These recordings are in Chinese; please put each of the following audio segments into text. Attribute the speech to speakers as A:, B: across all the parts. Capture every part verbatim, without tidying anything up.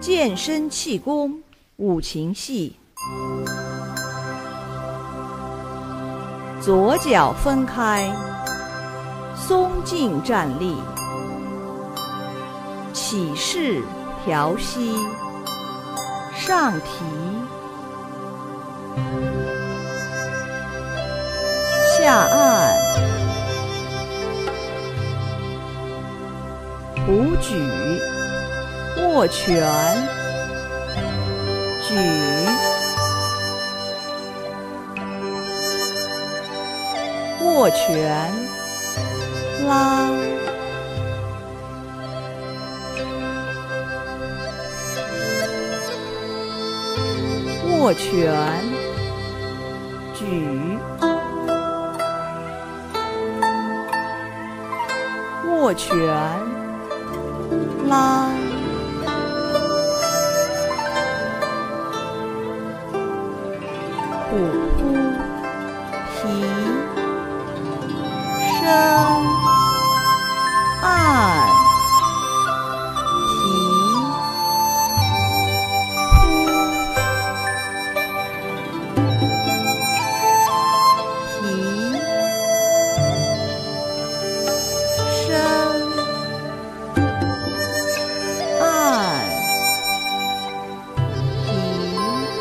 A: 健身气功五禽戏。左脚分开，松劲站立，起势调息，上提，下按，虎举，握拳，举，握拳，拉，握拳，举，握拳，拉，虎扑，提，升，按，提，扑，提，升，按，提，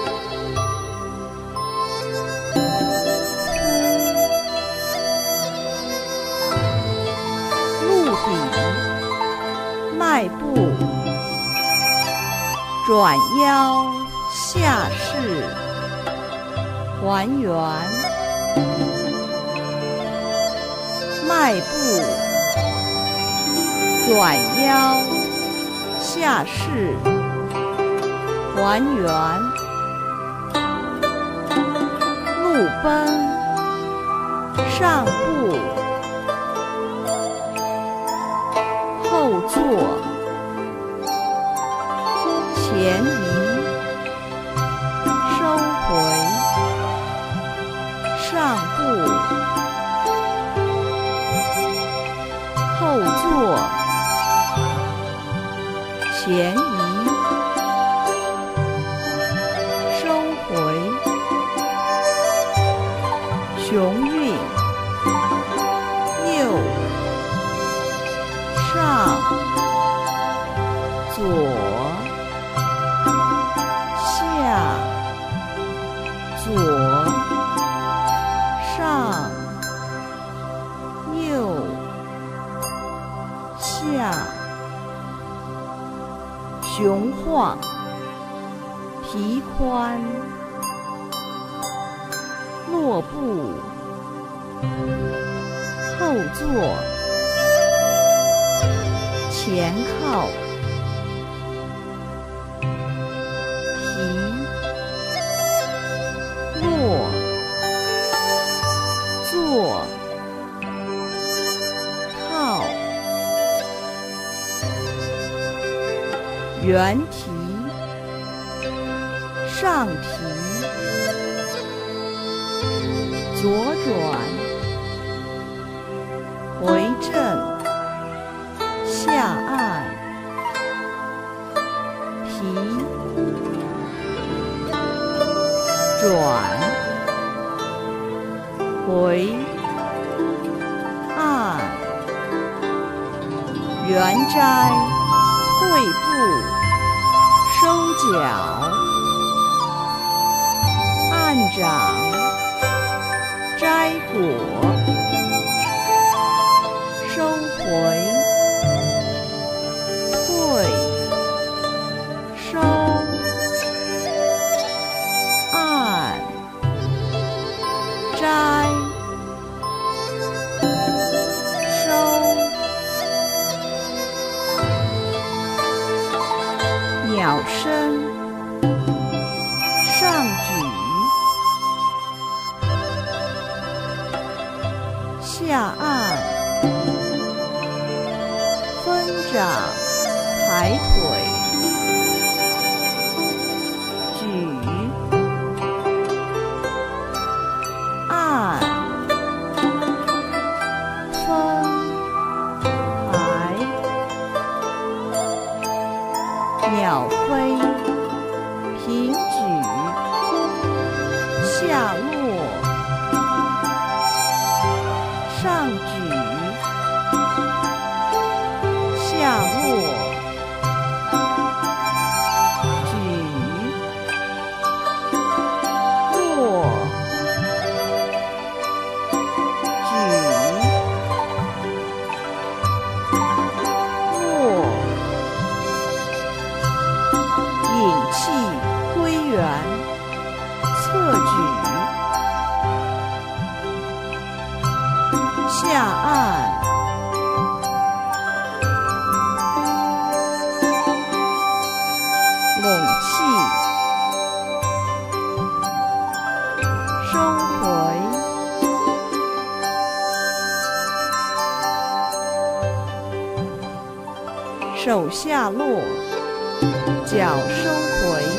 A: 陆底，迈步，转腰下势，还原，迈步，转腰下势，还原，路奔，上步，后坐，前移，收回，上步，后坐，前移，收回，雄韵，右，上，左，下，左，上，右，下，雄晃，提髋，落步，后坐，前靠，提，落，坐，靠，圆提，上提，左转，回正，下按，提，转，回，按，圆摘，退步，收脚，按掌，摘果，收回，退，收，按，摘，收，鸟身，上举，下按，分掌，抬腿，举，按，分，抬，鸟脚飞，平举，下落，上举，下落，举，落，举，落，引气归元，侧举，下按，拢气，收回，手下落，脚收回，